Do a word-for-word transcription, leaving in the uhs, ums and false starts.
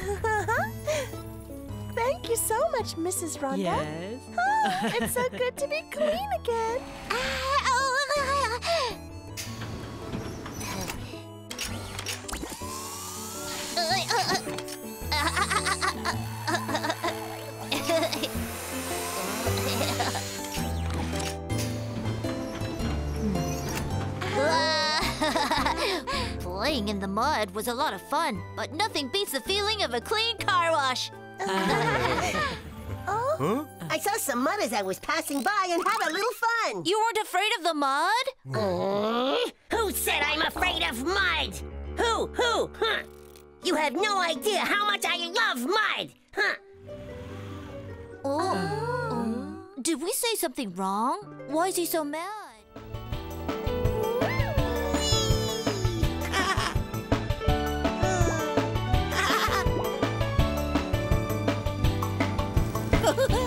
Thank you so much, Missus Rhonda. Yes. Oh, it's so good to be clean again. Playing in the mud was a lot of fun, but nothing beats the feeling of a clean car wash. Oh? Huh? I saw some mud as I was passing by and had a little fun. You weren't afraid of the mud? Uh, who said I'm afraid of mud? Who? Who? Huh? You have no idea how much I love mud. Huh? Oh. Did we say something wrong? Why is he so mad? Ha